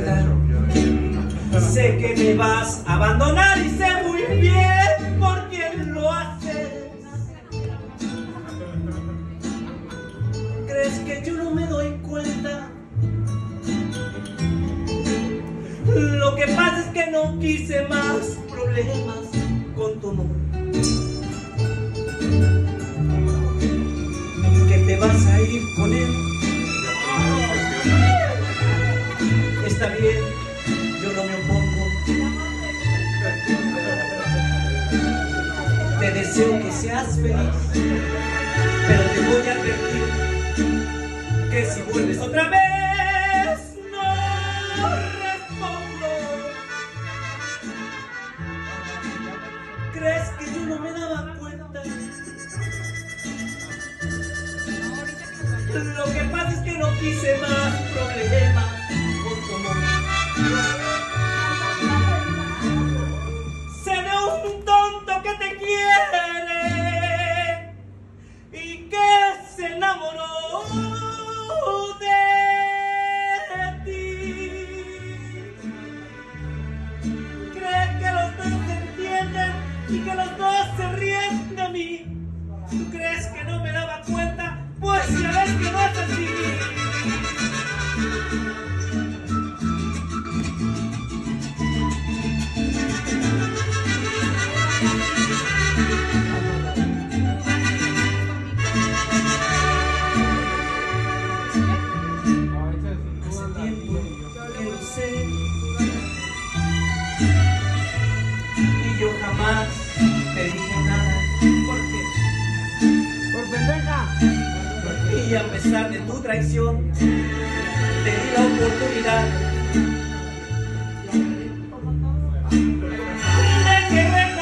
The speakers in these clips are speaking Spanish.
cuenta. Sé que me vas a abandonar y sé muy bien por quién lo haces. ¿Crees que yo no me doy cuenta? Lo que pasa es que no quise más problemas con tu amor. Que te vas a ir con él. Está bien, yo no me opongo. Te deseo que seas feliz, pero te voy a advertir que si vuelves otra vez no respondo. ¿Crees que yo no me daba cuenta? Lo que pasa es que no quise más problemas con tu amor. Sé de un tonto que te quiere y que se enamoró de ti. Cree que los dos se entienden y que los dos se ríen de mí. ¿Tú crees que no me daba cuenta? Pues ya ves que no es así. Hace tiempo que lo sé y yo jamás te dije nada. ¿Por qué? ¡Por pendeja! Y a pesar de tu traición, te di la oportunidad de que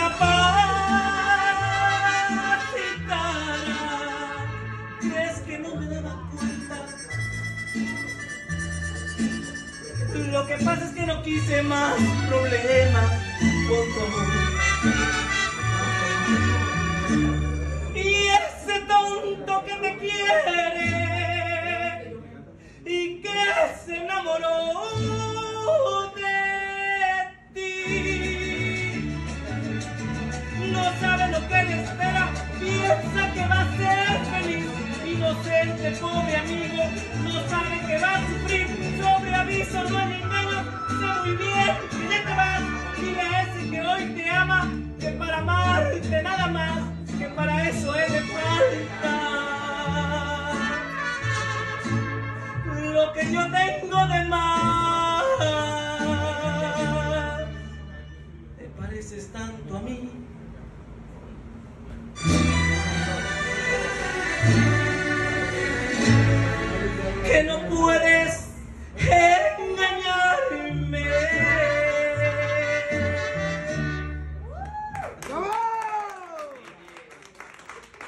recapacitara. ¿Crees que no me daba cuenta? Lo que pasa es que no quise más problemas con tu amor. Y ese tonto que te quiere y que se enamoró de ti, no sabe lo que le espera, piensa que va a ser feliz. Inocente, pobre amigo, no sabe que va a sufrir. Sobre aviso, no hay engaño, sé muy bien que ya te vas. Dile a ese que hoy te ama que para amarte nada más, que para eso él le falta lo que yo tengo de más. ¿Te pareces tanto a mí? Que no puedes engañarme.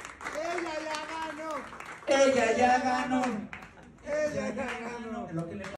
Ella ya ganó. Ella ya ganó.